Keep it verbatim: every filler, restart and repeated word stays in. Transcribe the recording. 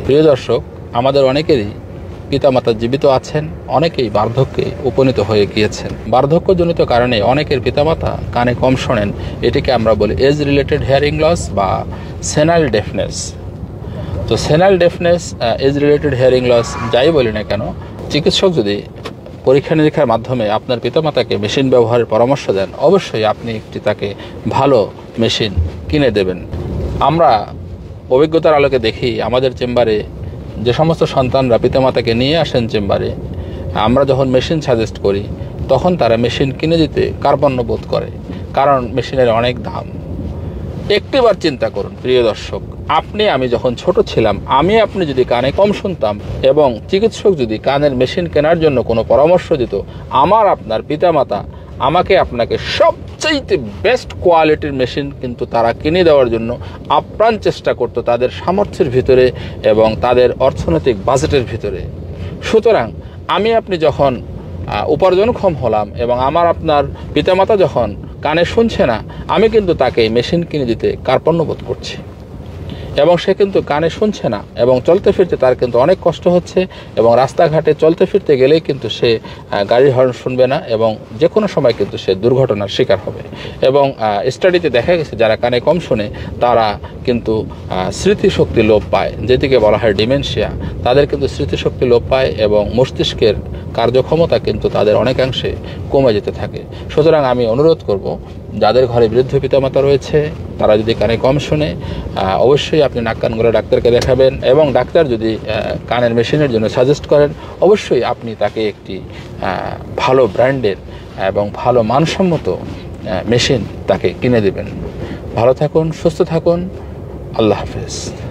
প্রিয় দর্শক, আমাদের অনেকেরই পিতামাতা জীবিত আছেন, অনেকেই বার্ধক্যে উপনীত হয়ে গিয়েছেন। বার্ধক্যজনিত কারণে অনেকের পিতামাতা কানে কম শোনেন। এটিকে আমরা বলি এজ রিলেটেড হিয়ারিং লস বা সেনাইল ডেফনেস। তো senile deafness, age related hearing loss যাই বলি না কেন, চিকিৎসক যদি পরীক্ষা নিরীক্ষার মাধ্যমে আপনার পিতামাতাকে মেশিন ব্যবহারের পরামর্শ দেন, অবশ্যই আপনি একটি তাকে ভালো মেশিন কিনে দেবেন। আমরা অভিজ্ঞতার আলোকে দেখি, আমাদের চেম্বারে যে সমস্ত সন্তানরা পিতামাতাকে নিয়ে আসেন চেম্বারে, আমরা যখন মেশিন সাজেস্ট করি তখন তারা মেশিন কিনে দিতে কার্পণ্য বোধ করে, কারণ মেশিনের অনেক দাম। একটিবার চিন্তা করুন প্রিয় দর্শক, আপনি আমি যখন ছোট ছিলাম, আমি আপনি যদি কানে কম শুনতাম এবং চিকিৎসক যদি কানের মেশিন কেনার জন্য কোনো পরামর্শ দিত, আমার আপনার পিতামাতা আমাকে আপনাকে সবচাইতে বেস্ট কোয়ালিটির মেশিন কিন্তু তারা কিনে দেওয়ার জন্য আপ্রাণ চেষ্টা করতো তাদের সামর্থ্যের ভিতরে এবং তাদের অর্থনৈতিক বাজেটের ভিতরে। সুতরাং আমি আপনি যখন উপার্জনক্ষম হলাম এবং আমার আপনার পিতামাতা যখন কানে শুনছে না, আমি কিন্তু তাকে মেশিন কিনে দিতে কার্পণ্য বোধ করছি এবং সে কিন্তু কানে শুনছে না এবং চলতে ফিরতে তার কিন্তু অনেক কষ্ট হচ্ছে এবং রাস্তাঘাটে চলতে ফিরতে গেলেই কিন্তু সে গাড়ির হর্ন শুনবে না এবং যে কোনো সময় কিন্তু সে দুর্ঘটনার শিকার হবে। এবং স্টাডিতে দেখা গেছে যারা কানে কম শোনে তারা কিন্তু স্মৃতিশক্তি লোপ পায়, যেটিকে বলা হয় ডিমেনশিয়া। তাদের কিন্তু স্মৃতিশক্তি লোপ পায় এবং মস্তিষ্কের কার্যক্ষমতা কিন্তু তাদের অনেকাংশে কমে যেতে থাকে। সুতরাং আমি অনুরোধ করব, যাদের ঘরে বৃদ্ধ পিতামাতা রয়েছে তারা যদি কানে কম শোনে, অবশ্যই আপনি নাক কান গলা ডাক্তারকে দেখাবেন এবং ডাক্তার যদি কানের মেশিনের জন্য সাজেস্ট করেন, অবশ্যই আপনি তাকে একটি ভালো ব্র্যান্ডের এবং ভালো মানসম্মত মেশিন তাকে কিনে দেবেন। ভালো থাকুন, সুস্থ থাকুন, আল্লাহ হাফেজ।